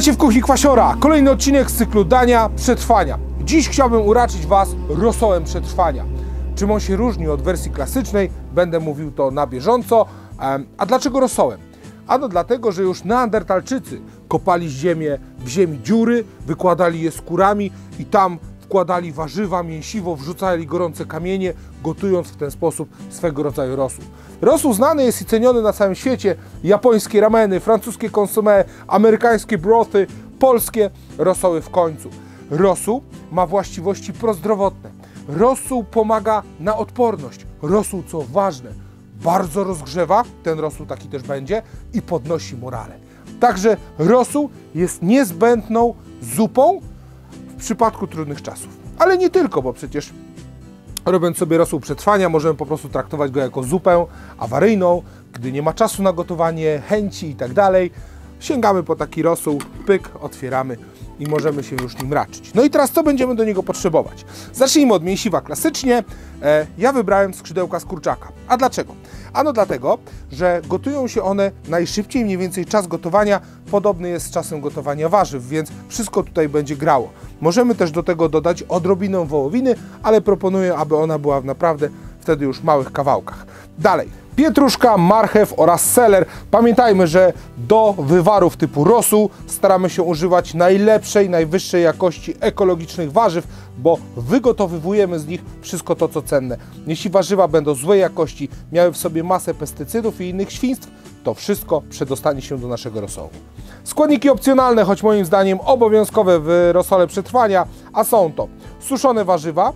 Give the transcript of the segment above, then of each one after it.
Witajcie w Kuchni Kwasiora, kolejny odcinek z cyklu Dania Przetrwania. Dziś chciałbym uraczyć Was rosołem przetrwania. Czym on się różni od wersji klasycznej, będę mówił to na bieżąco. A dlaczego rosołem? Ano dlatego, że już neandertalczycy kopali ziemię, w ziemi dziury, wykładali je skórami i tam wkładali warzywa, mięsiwo, wrzucali gorące kamienie, gotując w ten sposób swego rodzaju rosół. Rosół znany jest i ceniony na całym świecie. Japońskie rameny, francuskie consommé, amerykańskie brothy, polskie rosoły w końcu. Rosół ma właściwości prozdrowotne. Rosół pomaga na odporność. Rosół, co ważne, bardzo rozgrzewa, ten rosół taki też będzie, i podnosi morale. Także rosół jest niezbędną zupą w przypadku trudnych czasów. Ale nie tylko, bo przecież robiąc sobie rosół przetrwania, możemy po prostu traktować go jako zupę awaryjną, gdy nie ma czasu na gotowanie, chęci i tak dalej. Sięgamy po taki rosół, pyk, otwieramy i możemy się już nim raczyć. No i teraz co będziemy do niego potrzebować? Zacznijmy od mięsiwa klasycznie. Ja wybrałem skrzydełka z kurczaka. A dlaczego? Ano dlatego, że gotują się one najszybciej, mniej więcej czas gotowania podobny jest z czasem gotowania warzyw, więc wszystko tutaj będzie grało. Możemy też do tego dodać odrobinę wołowiny, ale proponuję, aby ona była naprawdę wtedy już w małych kawałkach. Dalej, pietruszka, marchew oraz seler. Pamiętajmy, że do wywarów typu rosół staramy się używać najlepszej, najwyższej jakości ekologicznych warzyw, bo wygotowujemy z nich wszystko to, co cenne. Jeśli warzywa będą złej jakości, miały w sobie masę pestycydów i innych świństw, to wszystko przedostanie się do naszego rosołu. Składniki opcjonalne, choć moim zdaniem obowiązkowe w rosole przetrwania, a są to suszone warzywa,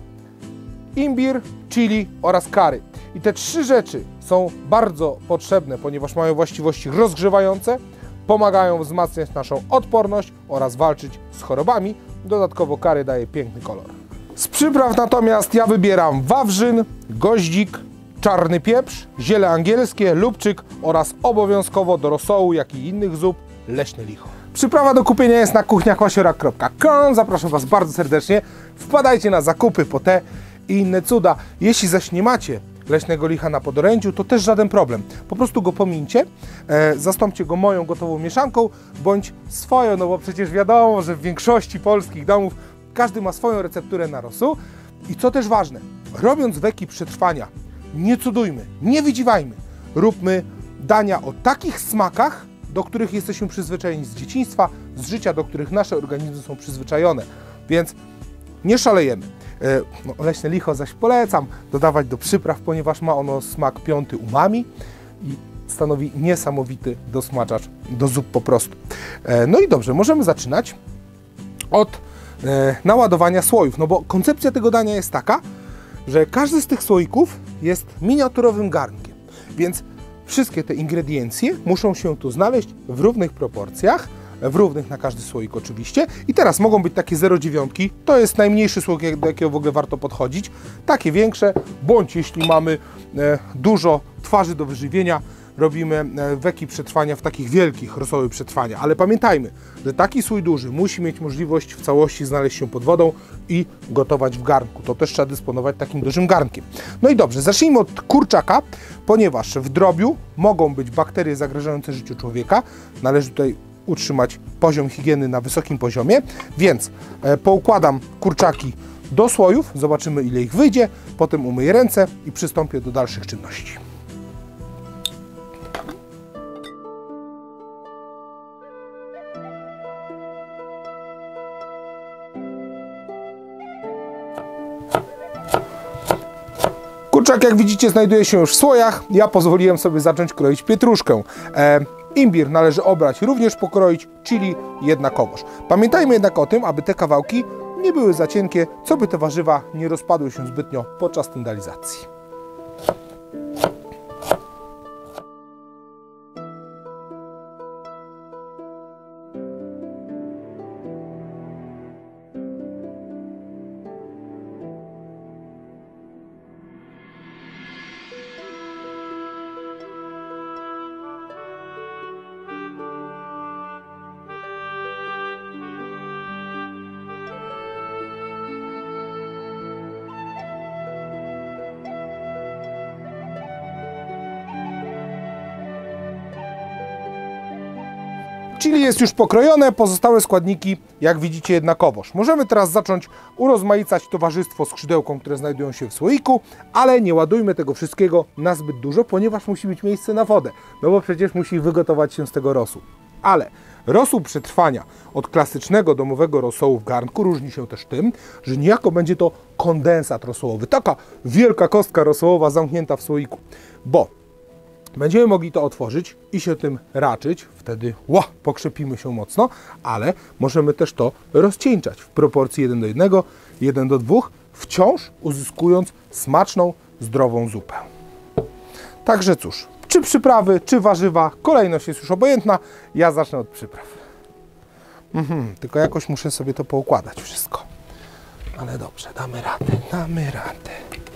imbir, chili oraz curry. I te trzy rzeczy są bardzo potrzebne, ponieważ mają właściwości rozgrzewające, pomagają wzmacniać naszą odporność oraz walczyć z chorobami. Dodatkowo curry daje piękny kolor. Z przypraw natomiast ja wybieram wawrzyn, goździk, czarny pieprz, ziele angielskie, lubczyk oraz obowiązkowo do rosołu, jak i innych zup, leśne licho. Przyprawa do kupienia jest na kuchniakwasiora.com. Zapraszam Was bardzo serdecznie. Wpadajcie na zakupy po te i inne cuda. Jeśli zaś nie macie leśnego licha na podorędziu, to też żaden problem. Po prostu go pomińcie, zastąpcie go moją gotową mieszanką, bądź swoją, no bo przecież wiadomo, że w większości polskich domów każdy ma swoją recepturę na rosół. I co też ważne, robiąc weki przetrwania, nie cudujmy, nie wydziwajmy. Róbmy dania o takich smakach, do których jesteśmy przyzwyczajeni z dzieciństwa, z życia, do których nasze organizmy są przyzwyczajone. Więc nie szalejemy. Leśne licho zaś polecam dodawać do przypraw, ponieważ ma ono smak piąty umami i stanowi niesamowity dosmaczacz do zup po prostu. No i dobrze, możemy zaczynać od naładowania słoiów, no bo koncepcja tego dania jest taka, że każdy z tych słoików jest miniaturowym garnkiem, więc wszystkie te ingrediencje muszą się tu znaleźć w równych proporcjach, w równych na każdy słoik oczywiście. I teraz mogą być takie 0,9, to jest najmniejszy słoik, do jakiego w ogóle warto podchodzić. Takie większe, bądź jeśli mamy dużo twarzy do wyżywienia, robimy weki przetrwania w takich wielkich rosoły przetrwania. Ale pamiętajmy, że taki słój duży musi mieć możliwość w całości znaleźć się pod wodą i gotować w garnku. To też trzeba dysponować takim dużym garnkiem. No i dobrze, zacznijmy od kurczaka, ponieważ w drobiu mogą być bakterie zagrażające życiu człowieka. Należy tutaj utrzymać poziom higieny na wysokim poziomie, więc poukładam kurczaki do słojów, zobaczymy ile ich wyjdzie, potem umyję ręce i przystąpię do dalszych czynności. Kurczak, jak widzicie, znajduje się już w słojach. Ja pozwoliłem sobie zacząć kroić pietruszkę. Imbir należy obrać, również pokroić, chili jednakowoż. Pamiętajmy jednak o tym, aby te kawałki nie były za cienkie, co by te warzywa nie rozpadły się zbytnio podczas tendalizacji. Chili jest już pokrojone, pozostałe składniki, jak widzicie, jednakowoż. Możemy teraz zacząć urozmaicać towarzystwo skrzydełkom, które znajdują się w słoiku, ale nie ładujmy tego wszystkiego na zbyt dużo, ponieważ musi być miejsce na wodę, no bo przecież musi wygotować się z tego rosół. Ale rosół przetrwania od klasycznego domowego rosołu w garnku różni się też tym, że niejako będzie to kondensat rosołowy, taka wielka kostka rosołowa zamknięta w słoiku, bo będziemy mogli to otworzyć i się tym raczyć, wtedy pokrzepimy się mocno, ale możemy też to rozcieńczać w proporcji 1:1, 1:2, wciąż uzyskując smaczną, zdrową zupę. Także cóż, czy przyprawy, czy warzywa, kolejność jest już obojętna, ja zacznę od przypraw. Tylko jakoś muszę sobie to poukładać wszystko. Ale dobrze, damy radę, damy radę.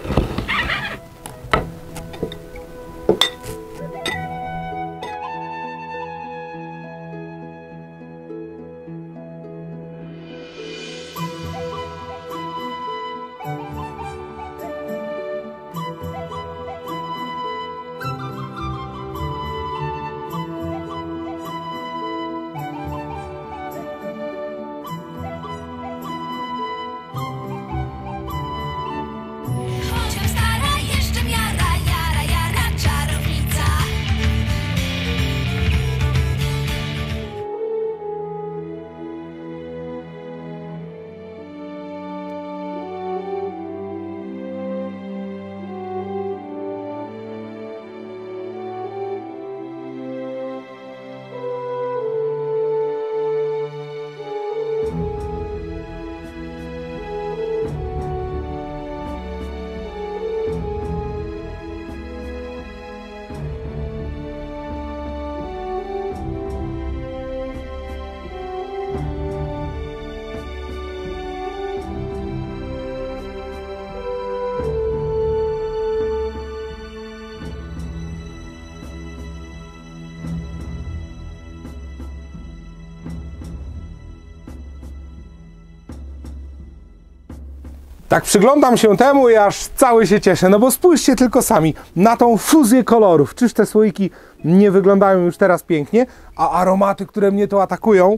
Tak przyglądam się temu i aż cały się cieszę, no bo spójrzcie tylko sami na tą fuzję kolorów. Czyż te słoiki nie wyglądają już teraz pięknie, a aromaty, które mnie to atakują,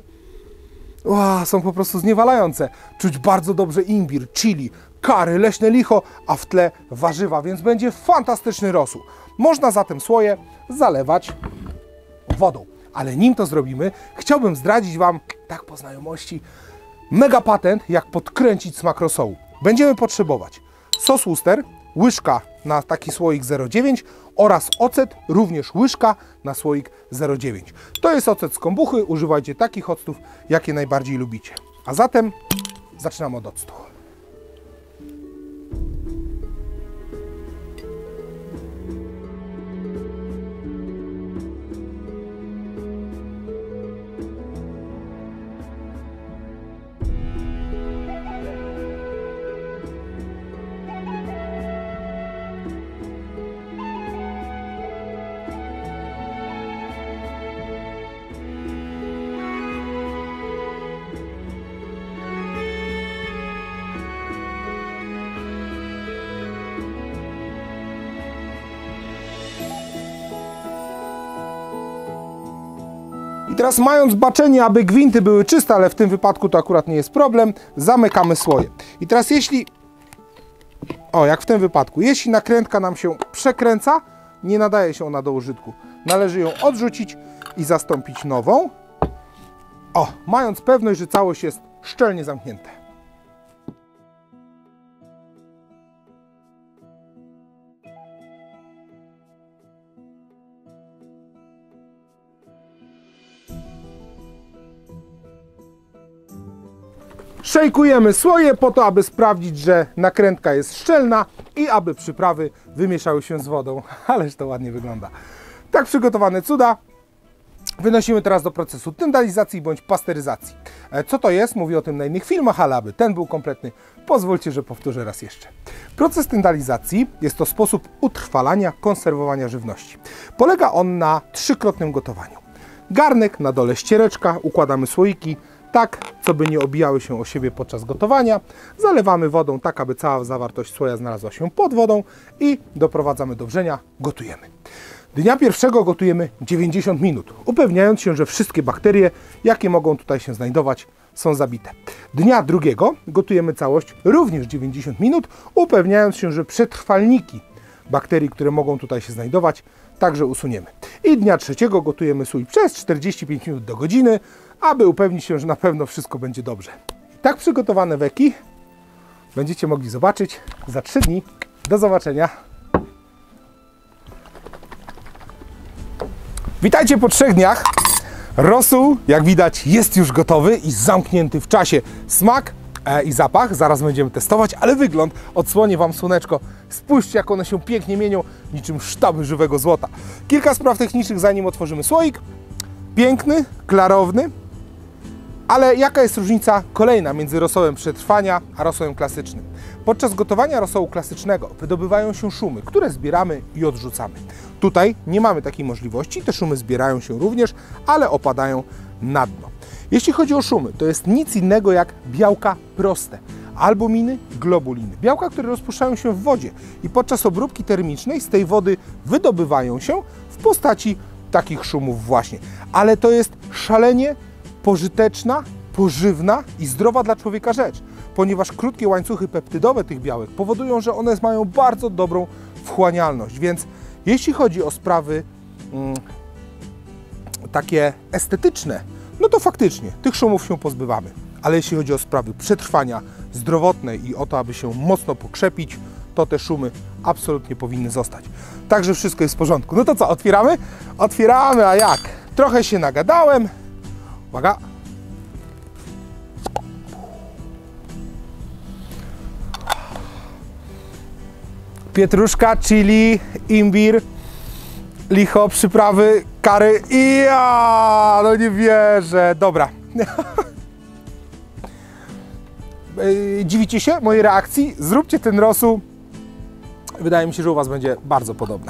są po prostu zniewalające. Czuć bardzo dobrze imbir, chili, curry, leśne licho, a w tle warzywa, więc będzie fantastyczny rosół. Można zatem słoje zalewać wodą. Ale nim to zrobimy, chciałbym zdradzić Wam, tak po znajomości, mega patent, jak podkręcić smak rosołu. Będziemy potrzebować sos Worcester, łyżka na taki słoik 0,9 oraz ocet, również łyżka na słoik 0,9. To jest ocet z kombuchy, używajcie takich octów, jakie najbardziej lubicie. A zatem zaczynamy od octu. I teraz, mając baczenie, aby gwinty były czyste, ale w tym wypadku to akurat nie jest problem, zamykamy słoje. I teraz jak w tym wypadku, jeśli nakrętka nam się przekręca, nie nadaje się ona do użytku. Należy ją odrzucić i zastąpić nową, mając pewność, że całość jest szczelnie zamknięta. Szejkujemy słoje po to, aby sprawdzić, że nakrętka jest szczelna i aby przyprawy wymieszały się z wodą. Ależ to ładnie wygląda. Tak przygotowane cuda wynosimy teraz do procesu tyndalizacji bądź pasteryzacji. Co to jest? Mówię o tym na innych filmach, ale aby ten był kompletny, pozwólcie, że powtórzę raz jeszcze. Proces tyndalizacji jest to sposób utrwalania, konserwowania żywności. Polega on na trzykrotnym gotowaniu. Garnek, na dole ściereczka, układamy słoiki, tak, co by nie obijały się o siebie podczas gotowania. Zalewamy wodą tak, aby cała zawartość słoja znalazła się pod wodą i doprowadzamy do wrzenia, gotujemy. Dnia pierwszego gotujemy 90 minut, upewniając się, że wszystkie bakterie, jakie mogą tutaj się znajdować, są zabite. Dnia drugiego gotujemy całość również 90 minut, upewniając się, że przetrwalniki bakterii, które mogą tutaj się znajdować, także usuniemy. I dnia trzeciego gotujemy sój przez 45 minut do godziny, aby upewnić się, że na pewno wszystko będzie dobrze. Tak przygotowane weki będziecie mogli zobaczyć za 3 dni. Do zobaczenia. Witajcie po 3 dniach. Rosół, jak widać, jest już gotowy i zamknięty w czasie. Smak i zapach zaraz będziemy testować, ale wygląd odsłonię Wam słoneczko. Spójrzcie, jak one się pięknie mienią, niczym sztaby żywego złota. Kilka spraw technicznych, zanim otworzymy słoik. Piękny, klarowny. Ale jaka jest różnica kolejna między rosołem przetrwania a rosołem klasycznym? Podczas gotowania rosołu klasycznego wydobywają się szumy, które zbieramy i odrzucamy. Tutaj nie mamy takiej możliwości, te szumy zbierają się również, ale opadają na dno. Jeśli chodzi o szumy, to jest nic innego jak białka proste, albuminy, globuliny. Białka, które rozpuszczają się w wodzie i podczas obróbki termicznej z tej wody wydobywają się w postaci takich szumów właśnie. Ale to jest szalenie pożyteczna, pożywna i zdrowa dla człowieka rzecz, ponieważ krótkie łańcuchy peptydowe tych białek powodują, że one mają bardzo dobrą wchłanialność, więc jeśli chodzi o sprawy takie estetyczne, no to faktycznie tych szumów się pozbywamy, ale jeśli chodzi o sprawy przetrwania zdrowotne i o to, aby się mocno pokrzepić, to te szumy absolutnie powinny zostać. Także wszystko jest w porządku. No to co, otwieramy? Otwieramy, a jak? Trochę się nagadałem. Uwaga. Pietruszka, chili, imbir, licho, przyprawy, curry i no nie wierzę. Dobra. Dziwicie się mojej reakcji? Zróbcie ten rosół. Wydaje mi się, że u Was będzie bardzo podobna.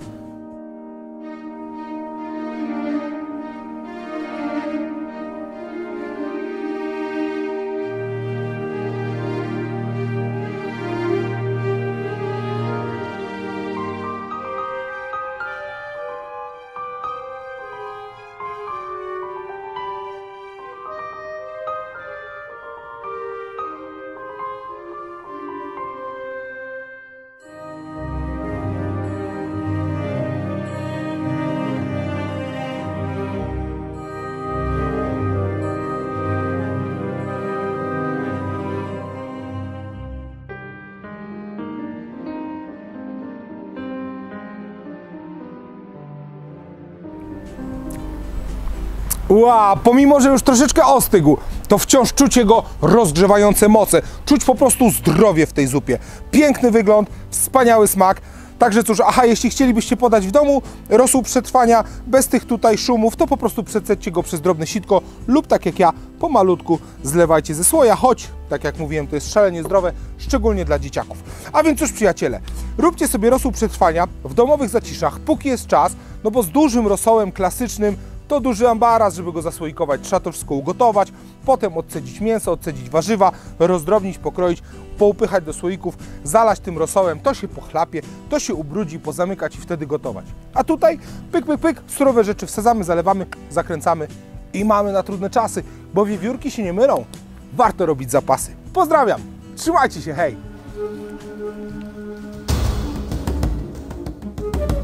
Wow, pomimo, że już troszeczkę ostygł, to wciąż czuć jego rozgrzewające moce. Czuć po prostu zdrowie w tej zupie. Piękny wygląd, wspaniały smak. Także cóż, jeśli chcielibyście podać w domu rosół przetrwania bez tych tutaj szumów, to po prostu przecećcie go przez drobne sitko lub tak jak ja, pomalutku zlewajcie ze słoja, choć, tak jak mówiłem, to jest szalenie zdrowe, szczególnie dla dzieciaków. A więc cóż, przyjaciele, róbcie sobie rosół przetrwania w domowych zaciszach, póki jest czas, no bo z dużym rosołem klasycznym to duży ambaras, żeby go zasłoikować, trzeba to wszystko ugotować, potem odcedzić mięso, odcedzić warzywa, rozdrobnić, pokroić, poupychać do słoików, zalać tym rosołem, to się pochlapie, to się ubrudzi, pozamykać i wtedy gotować. A tutaj pyk, pyk, pyk, surowe rzeczy wsadzamy, zalewamy, zakręcamy i mamy na trudne czasy, bo wiewiórki się nie mylą, warto robić zapasy. Pozdrawiam, trzymajcie się, hej!